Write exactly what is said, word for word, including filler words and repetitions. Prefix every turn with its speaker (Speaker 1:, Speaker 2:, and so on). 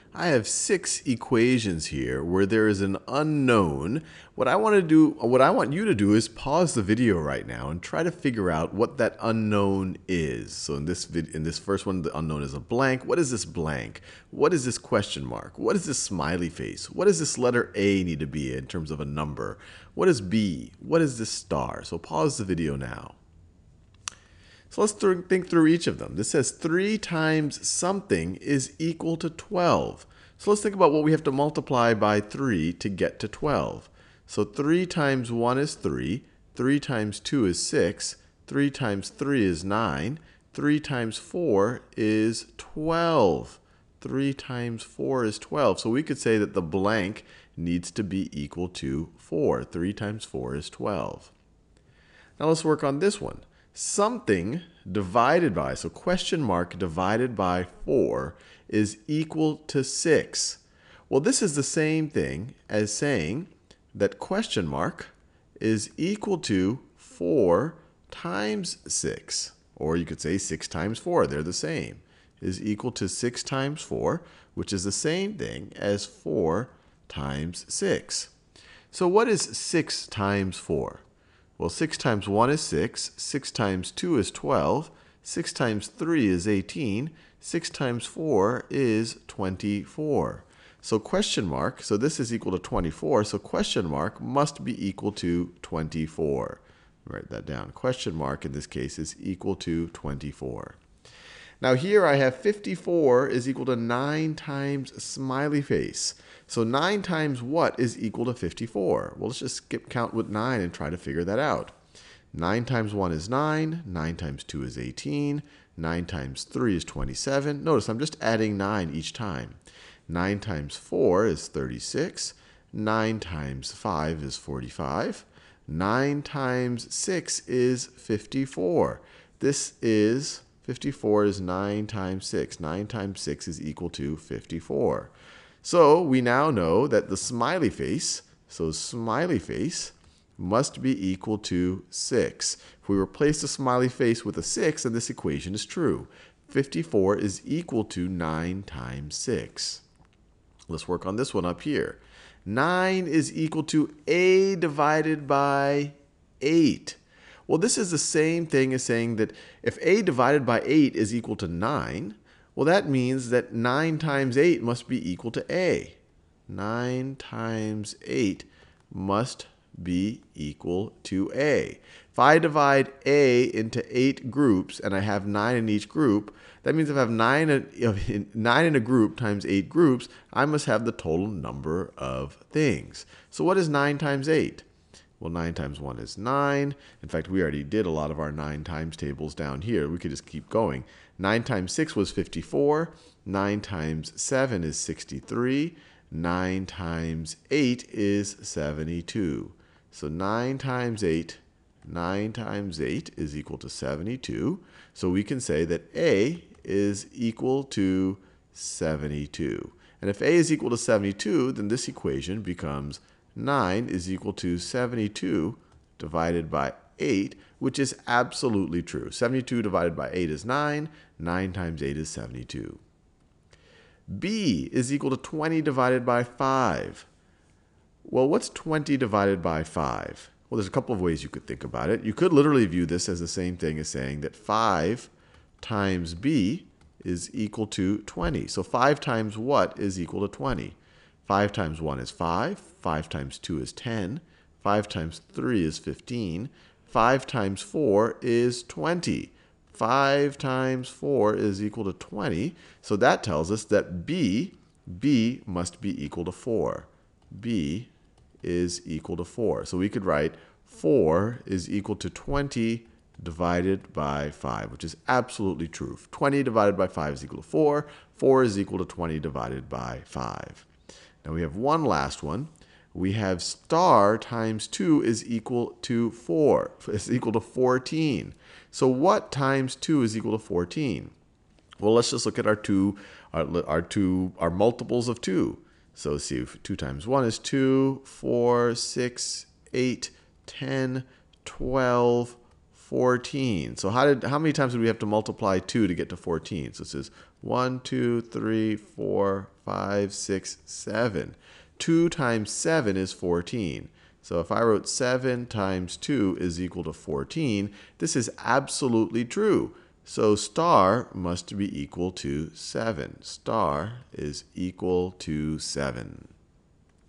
Speaker 1: I have six equations here where there is an unknown. What I want to do, what I want you to do is pause the video right now and try to figure out what that unknown is. So in this vid in this first one, the unknown is a blank. What is this blank? What is this question mark? What is this smiley face? What does this letter A need to be in terms of a number? What is B? What is this star? So pause the video now. So let's th think through each of them. This says three times something is equal to twelve. So let's think about what we have to multiply by three to get to twelve. So three times one is three. three times two is six. three times three is nine. three times four is twelve. three times four is twelve. So we could say that the blank needs to be equal to four. three times four is twelve. Now let's work on this one. Something divided by, so question mark divided by four is equal to six. Well, this is the same thing as saying that question mark is equal to four times six. Or you could say six times four, they're the same, is equal to six times four, which is the same thing as four times six. So what is six times four? Well, six times one is six, six times two is twelve, six times three is eighteen, six times four is twenty-four. So question mark, so this is equal to twenty-four, so question mark must be equal to twenty-four. Write that down. Question mark in this case is equal to twenty-four. Now here I have fifty-four is equal to nine times smiley face. So nine times what is equal to fifty-four? Well, let's just skip count with nine and try to figure that out. nine times one is nine. nine times two is eighteen. nine times three is twenty-seven. Notice I'm just adding nine each time. nine times four is thirty-six. nine times five is forty-five. nine times six is fifty-four. This is fifty-four is nine times six. nine times six is equal to fifty-four. So we now know that the smiley face, so smiley face, must be equal to six. If we replace the smiley face with a six, then this equation is true. fifty-four is equal to nine times six. Let's work on this one up here. nine is equal to A divided by eight. Well, this is the same thing as saying that if A divided by eight is equal to nine, well, that means that nine times eight must be equal to A. nine times eight must be equal to A. If I divide A into eight groups and I have nine in each group, that means if I have nine in, nine in a group times eight groups, I must have the total number of things. So what is nine times eight? Well, nine times one is nine. In fact, we already did a lot of our nine times tables down here. We could just keep going. nine times six was fifty-four. nine times seven is sixty-three. nine times eight is seventy-two. So nine times eight, nine times eight is equal to seventy-two. So we can say that A is equal to seventy-two. And if A is equal to seventy-two, then this equation becomes nine is equal to seventy-two divided by eight, which is absolutely true. seventy-two divided by eight is nine. nine times eight is seventy-two. B is equal to twenty divided by five. Well, what's twenty divided by five? Well, there's a couple of ways you could think about it. You could literally view this as the same thing as saying that five times B is equal to twenty. So five times what is equal to twenty? five times one is five. five times two is ten. five times three is fifteen. five times four is twenty. five times four is equal to twenty. So that tells us that B, B must be equal to four. B is equal to four. So we could write four is equal to twenty divided by five, which is absolutely true. twenty divided by five is equal to four. four is equal to twenty divided by five. Now we have one last one. We have star times two is equal to four. Is equal to fourteen. So what times two is equal to fourteen? Well, let's just look at our two, our, our two, our multiples of two. So let's see, two times one is two, four, six, eight, ten, twelve, fourteen. So how did how many times did we have to multiply two to get to fourteen? So it says one, two, three, four, five, six, seven. two times seven is fourteen. So if I wrote seven times two is equal to fourteen, this is absolutely true. So star must be equal to seven. Star is equal to seven.